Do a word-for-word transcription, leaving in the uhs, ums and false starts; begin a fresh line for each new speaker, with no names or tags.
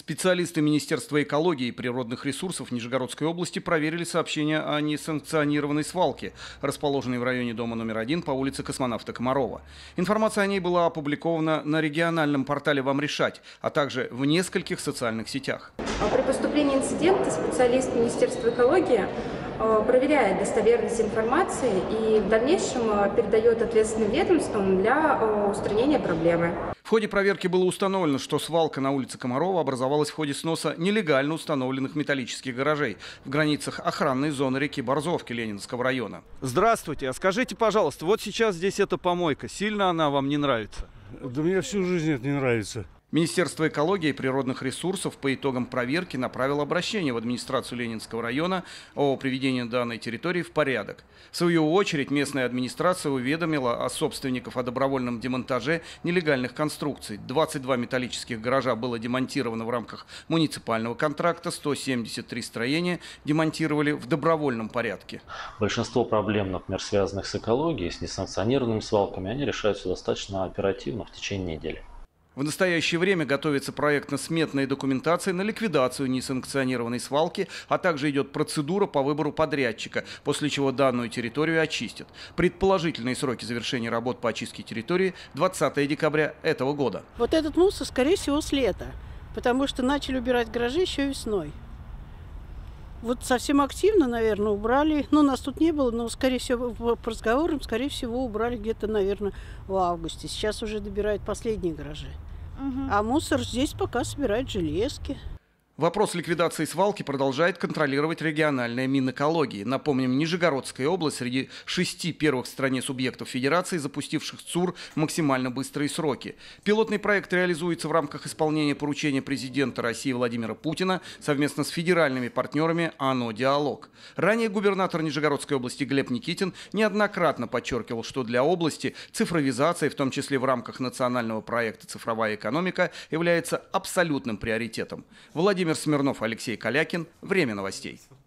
Специалисты Министерства экологии и природных ресурсов Нижегородской области проверили сообщение о несанкционированной свалке, расположенной в районе дома номер один по улице Космонавта Комарова. Информация о ней была опубликована на региональном портале «Вам решать», а также в нескольких социальных сетях.
При поступлении инцидента специалист Министерства экологии проверяет достоверность информации и в дальнейшем передает ответственным ведомствам для устранения проблемы.
В ходе проверки было установлено, что свалка на улице Комарова образовалась в ходе сноса нелегально установленных металлических гаражей в границах охранной зоны реки Борзовки Ленинского района.
Здравствуйте, а скажите, пожалуйста, вот сейчас здесь эта помойка, сильно она вам не нравится?
Да мне всю жизнь это не нравится.
Министерство экологии и природных ресурсов по итогам проверки направило обращение в администрацию Ленинского района о приведении данной территории в порядок. В свою очередь местная администрация уведомила о собственников о добровольном демонтаже нелегальных конструкций. двадцать два металлических гаража было демонтировано в рамках муниципального контракта, сто семьдесят три строения демонтировали в добровольном порядке.
Большинство проблем, например, связанных с экологией, с несанкционированными свалками, они решаются достаточно оперативно, в течение недели.
В настоящее время готовится проектно-сметная документация на ликвидацию несанкционированной свалки, а также идет процедура по выбору подрядчика, после чего данную территорию очистят. Предположительные сроки завершения работ по очистке территории – двадцатое декабря этого года.
Вот этот мусор, скорее всего, с лета, потому что начали убирать гаражи еще весной. Вот совсем активно, наверное, убрали. Ну, нас тут не было, но, скорее всего, по разговорам, скорее всего, убрали где-то, наверное, в августе. Сейчас уже добирают последние гаражи. Угу. А мусор здесь пока собирают железки.
Вопрос ликвидации свалки продолжает контролировать региональная Минэкологии. Напомним, Нижегородская область среди шести первых в стране субъектов федерации, запустивших ЦУР в максимально быстрые сроки. Пилотный проект реализуется в рамках исполнения поручения президента России Владимира Путина совместно с федеральными партнерами ОНО «Диалог». Ранее губернатор Нижегородской области Глеб Никитин неоднократно подчеркивал, что для области цифровизация, в том числе в рамках национального проекта «Цифровая экономика», является абсолютным приоритетом. Владимир Смирнов, Алексей Калякин. Время новостей.